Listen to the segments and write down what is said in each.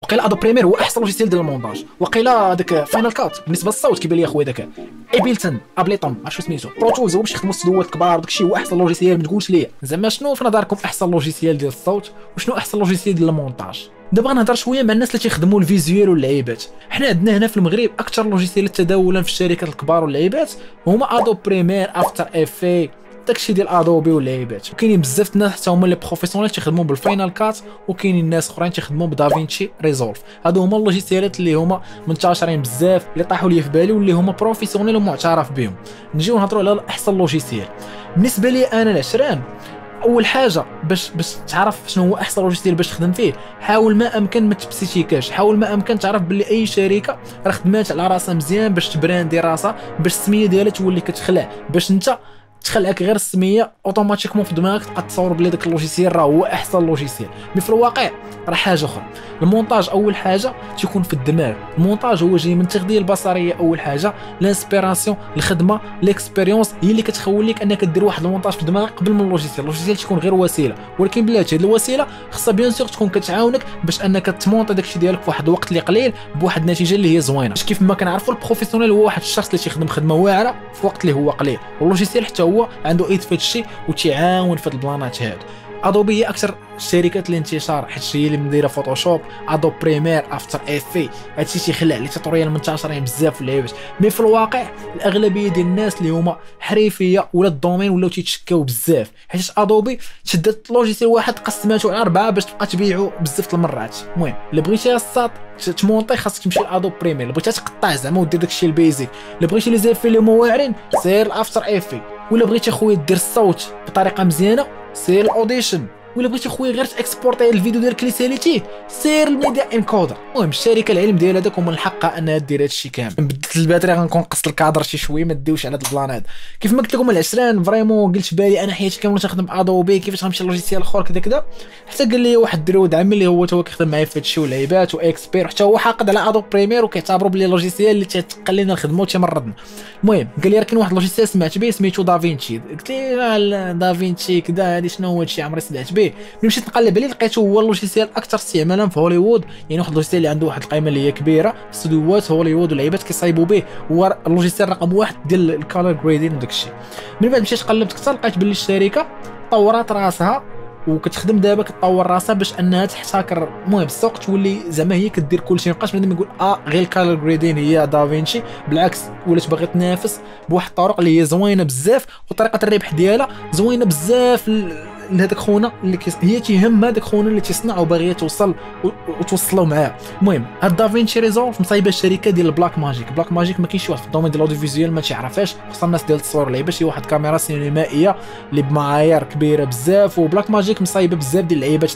وقيلا ادو بريمير هو احسن لوجيسيال ديال المونتاج، وقيلا داك فاينال كات بالنسبه للصوت كيبان لي اخويا داك ايبلتون ابليتون عرفتش سميتو برو تولز هو باش يخدموا الصدوات الكبار وداكشي هو احسن لوجيسيال. ما تقولش ليا زعما شنو في نظركم احسن لوجيسيال ديال الصوت وشنو احسن لوجيسيال ديال المونتاج. دابا غنهضر شويه مع الناس اللي تيخدموا الفيزيوال واللعيبات. حنا عندنا هنا في المغرب اكثر لوجيسيالات تداولا في الشركات الكبار واللعيبات هما ادو بريمير افتر افي داكشي ديال ادوبي واللعيبات. وكاينين بزاف الناس حتى هما لي بروفيسيونيل تيخدموا بالفاينال كات، وكاينين ناس اخرين تيخدموا بدافينشي ريزولف. هادو هما اللوجيسيالات اللي هما منتشرين بزاف اللي طاحوا لي في بالي واللي هما بروفيسيونيل ومعترف بهم. نجيو نهضروا على احسن لوجيسيال بالنسبه لي انا العشران. اول حاجه باش تعرف شنو هو احسن لوجيسيال باش تخدم فيه، حاول ما امكن ما تبسيتيكاش، حاول ما امكن تعرف باللي اي شركه راه خدمات على راسها مزيان باش تبراندي راسها، باش السميه ديالها تولي كتخلع، باش انت تخلعك غير السميه اوتوماتيكمون في دماغك تبقى تصور بلي داك اللوجيسيال راه هو احسن لوجيسيال. مي في الواقع راه حاجه اخرى. المونتاج اول حاجه تيكون في الدماغ، المونتاج هو جاي من التغذيه البصريه اول حاجه، لانسبيراسيون، الخدمه، ليكسبيريونس هي اللي كتخوليك انك دير واحد المونتاج في دماغك قبل من اللوجيسيال تيكون غير وسيله، ولكن بلاتي هذه الوسيله خصها بيان سور تكون كتعاونك باش انك تمونطي داكشي ديالك في واحد الوقت اللي قليل بواحد النتيجه اللي هي زوينه. كيف ما كنعرفوا البروفيسيونيل هو واحد الشخص اللي تيخدم خدمه واعره في وقت اللي هو قليل، واللوجيسيال حتى هو عنده ايد في هادشي وتيعاون في هاد البلانات هادو. ادوبي هي اكثر الشركات اللي انتشار حيت هي اللي مديره فوتوشوب، ادو بريمير افتر افي هادشي تيخلع لي توتوريال منتشرين بزاف في اللعيبات. مي في الواقع الاغلبيه ديال الناس اللي هما حريفيه ولا الدومين ولاو تيتشكاو بزاف حيت ادوبي شدت لوجيسيال واحد قسماتو على 4 باش تبقى تبيعو بزاف المرات. المهم الا بغيتي الساط تمونطي خاصك تمشي لادو بريمير، الا بغيتي تقطع زعما ودير داكشي البيزيك، الا بغيتي لي زيفي اللي هما واعرين سير الافتر افي، ولا بغيتي خويا دير الصوت بطريقه مزيانه سير الاوديشن، ولا بغيتي خويا غير تاكسبورتي الفيديو ديالك اللي ساليتيه سير الميديا انكودر. المهم الشركه العلم ديال هذاك هما الحق انها دير هادشي كامل. بدلت الباتري غنكون قصت الكادر شي شويه ما ديوش على هاد البلان هذا. كيف ما قلت لكم العشران فريمون قلت بالي انا حياتي كامله تخدم ادوبي كيفاش غنمشي لوجيسيال اخر كذا حتى قال لي واحد الدرود عمي اللي هو تو كيخدم معايا في هادشي ولعيبات واكسبير حتى هو حاقد على ادو بريمير وكيعتبروا بلي لوجيسيال اللي تيتقل لنا الخدمه وتيمرضنا. المهم قال لي راه كاين واحد لوجيسيال سمعت به سميتو دافينشي، قلت لي دافينشي كذا هادي شنو هو هادشي عمري سمعت به. مشيت نقلب عليه لقيته هو اللوجيسيال اكثر استعمالا في هوليوود، يعني واحد اللوجيسيال اللي عنده واحد القيمه اللي هي كبيره في استوديوهات هوليوود واللعيبات كيصايبوا به، هو اللوجيسيال رقم 1 ديال الكالر جريدين وداك الشيء. من بعد مشيت قلبت اكثر لقيت باللي الشركه طورات راسها وكتخدم دابا كتطور راسها باش انها تحتكر المهم السوق تولي زعما هي كدير كلشي، مابقاش بنادم يقول غير الكالر جريدين هي دافينشي، بالعكس ولات باغي تنافس بواحد الطرق اللي هي زوينه بزاف وطريقه الربح ديالها زوينه بزاف لهذاك خونا اللي هي تيهم هذاك خونا اللي تيصنع وباغيه توصل وتوصلوا معاه. المهم هاد دافينشي ريزولف مصايبه الشركه ديال بلاك ماجيك. بلاك ماجيك ما كاينش شي واحد في الدومين ديال الاوديو فيزيوال ما تيعرفهاش، خصوصا الناس ديال التصوير لعيبه شي واحد كاميرا سينمائيه اللي بمعايير كبيره بزاف. وبلاك ماجيك مصايبه بزاف ديال اللعيبات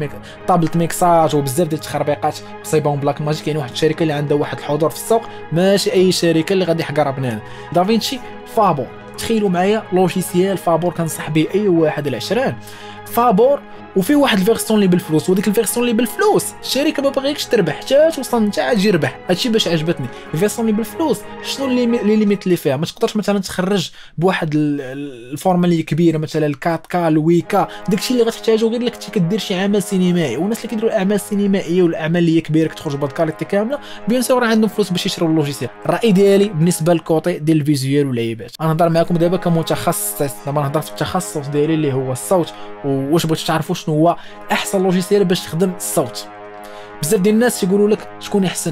طابل ميكساج وبزاف ديال التخربيقات مصايبهم بلاك ماجيك، يعني واحد الشركه اللي عندها واحد الحضور في السوق ماشي اي شركه اللي غادي يحقرها بنادم. دافينشي فابور، تخيلوا معايا لوجيسيال فابور كنصح به اي واحد العشران فابور، وفي واحد الفيرسيون اللي بالفلوس، وديك الفيرسيون اللي بالفلوس الشركه ما باغيكش تربح حتى توصل انت عاد يربح. هادشي باش عجبتني الفيرسيون اللي بالفلوس. شنو اللي ليميت اللي فيها؟ ما تقدرش مثلا تخرج بواحد الفورما اللي كبيره مثلا الكاتكا الويكا، داكشي اللي غتحتاجو غير لك كدير شي عمل سينمائي. والناس اللي كيديروا الاعمال السينمائيه والاعمال اللي هي كبيره كتخرج بهاد الكاليتي كامله بيان سور عندهم فلوس باش يشريو اللوجيسيال. الراي ديالي بالنسبه للكوتي ديال الفيزيوال واللعيبات، انا نهضر معكم دابا كمتخصص، دابا نهضر في التخصص ديالي اللي هو الصوت. واش بغيتو تعرفوا شنو هو احسن لوجيسيال باش تخدم الصوت؟ بزاف ديال الناس يقولوا لك شكون احسن،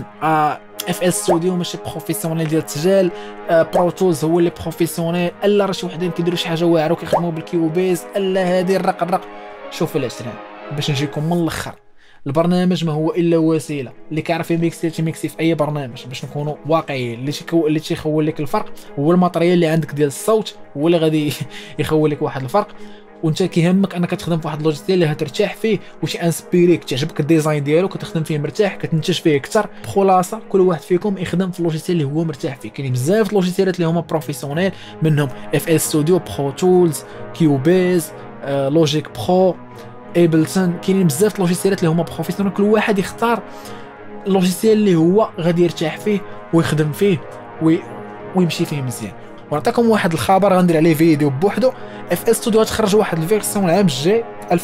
اف ال ستوديو ماشي بروفيسيونيل ديال التسجيل، برو تولز هو اللي بروفيسيونيل، الا راه شي وحدين كيديروا شي حاجه واعره وكيخدموا بالكيوبيز، الا هذه الرق. شوف العشرين باش نجيكم من الاخر، البرنامج ما هو الا وسيله، اللي كيعرف يميكسي في اي برنامج باش نكونوا واقعيين. اللي تيخول لك الفرق هو الماتريال اللي عندك ديال الصوت، هو اللي غادي يخول لك واحد الفرق. وانت كيهمك انك تخدم في واحد اللوجيسيال اللي هترتاح فيه وشي انسبيريك تعجبك الديزاين ديالو كتخدم فيه مرتاح كتنتج فيه اكثر. بخلاصه كل واحد فيكم يخدم في اللوجيسيال اللي هو مرتاح فيه. كاين بزاف اللوجيسيالات اللي هما بروفيسيونيل، منهم اف ال ستوديو، برو تولز، كيوبيز، لوجيك برو، ايبلتون. كاينين بزاف اللوجيسيالات اللي هما بروفيسيونيل، كل واحد يختار اللوجيسيال اللي هو غادي يرتاح فيه ويخدم فيه ويمشي فيه مزيان. ونعطيكم واحد الخبر غندير عليه فيديو بوحدو. اف ال ستوديو غتخرج واحد الفيرسيون العام الجاي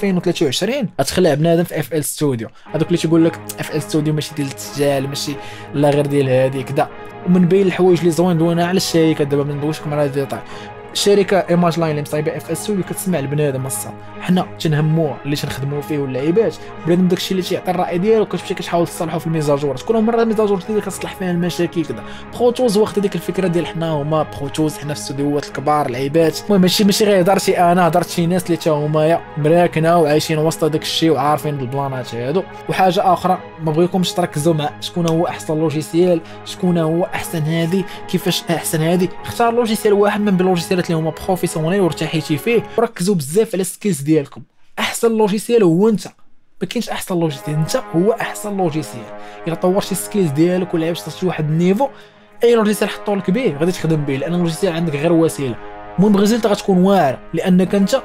2023 غتخلع بنادم في اف ال ستوديو. هذوك اللي تيقول لك اف ال ستوديو ماشي ديال التسجيل ماشي لا غير ديال هذه كذا، ومن بين الحوايج اللي زوينه على الشركه دابا ما ندوشكم على ديتاي. شركه ايماج لاين اللي مصايبه اف اس اللي كتسمع البنادم الصاد، حنا تنهموا اللي تنخدموا فيه واللعيبات بنادم داكشي اللي تيعطي الراي ديالو كتمشي كتحاول تصلحوا في الميزاجورات. كل مره الميزاجور اللي كتصلح فيها المشاكل كذا. بروتوز واخد ديك الفكره ديال حنا هما بروتوز، حنا في الاستوديوهات الكبار العيبات. المهم ماشي غير هضرتي انا، هضرت شي ناس اللي تا هما مراكنه وعايشين وسط داك الشيء وعارفين البلانات هادو. وحاجه اخرى ما بغيكمش تركزوا مع شكون هو احسن لوجيسيال، شكون هو احسن هذه، كيفاش احسن هذه. اختار لوجيسيال واحد من اللوجيسيالات اللي هما بروفيسيونيل وارتحيتي فيه، وركزوا بزاف على السكيلز ديالكم. احسن لوجيسيال هو انت، ما كاينش احسن لوجيسيال، انت هو احسن لوجيسيال. الا طورتي السكيلز ديالك ولعبتي شي واحد النيفو، اي لوجيسيال حطوا لك به غادي تخدم به، لان اللوجيسيال عندك غير وسيله. المهم الريزلت غتكون واعره، لانك انت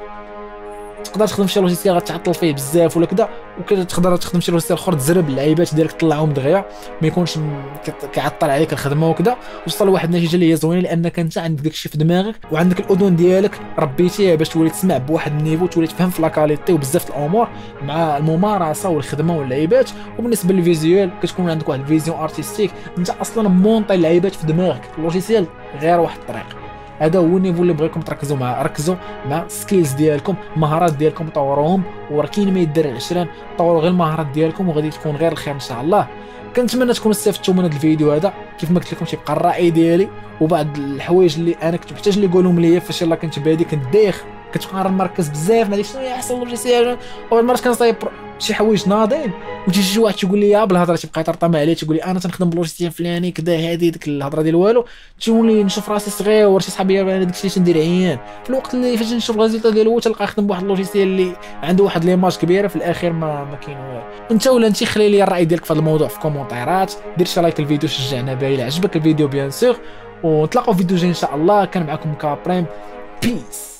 تقدر تخدم شي لوجيسيال غتعطل فيه بزاف ولا كذا، وكتقدر تخدم شي لوجيسيال اخر تزرب اللعيبات ديالك تطلعهم دغيا، ما يكونش كيعطل عليك الخدمه وكذا، وصل لواحد النتيجه اللي هي زوينه، لانك انت عندك داكشي في دماغك وعندك الاذن ديالك ربيتيها باش تولي تسمع بواحد النيفو، تولي تفهم في لاكاليتي وبزاف الامور مع الممارسه والخدمه واللعيبات. وبالنسبه للفيزيوال كتكون عندك واحد الفيزيون ارتستيك، انت اصلا مونطي اللعيبات في دماغك. اللوجيسيال غير واحد الطريق. هذا هو النيفو اللي بغيكم تركزوا معاه. ركزوا مع السكيلز ديالكم، المهارات ديالكم طوروهم، وراه كاين ما يدير العشران، طوروا غير المهارات ديالكم وغادي تكون غير الخير ان شاء الله. كنتمنى تكونوا استفدتوا من هذا الفيديو هذا. كيف ما قلت لكم تيبقى الراي ديالي وبعض الحوايج اللي انا كنت محتاج اللي يقولهم ليا فاش يلاه كنت بادي، كنت دايخ كتبقى مركز بزاف مع شنو هي احسن لوجيسيال. اول مره كنصايب شي حوايج ناضين وتجي شي واحد تيقول لي بالهضره تيبقى يطرطم عليه، تيقول لي انا تنخدم بلوجيسيال فلاني كذا، هذه ديك الهضره ديال والو. تولي نشوف راسي صغير، شي صحابي انا داك الشيء تندير عيان في الوقت اللي فاش نشوف الريزلت ديالو هو تلقى خدم بواحد اللوجيسيال اللي عنده واحد ليماج كبيره في الاخير ما كاين والو. انت ولا انت خلي لي الراي ديالك في هذا الموضوع في الكومونتيرات، دير شي لايك الفيديو شجعنا به الى عجبك الفيديو بيان سور، ونتلاقاو في فيديو جاي ان شاء الله. كان معكم كابريم، بيس.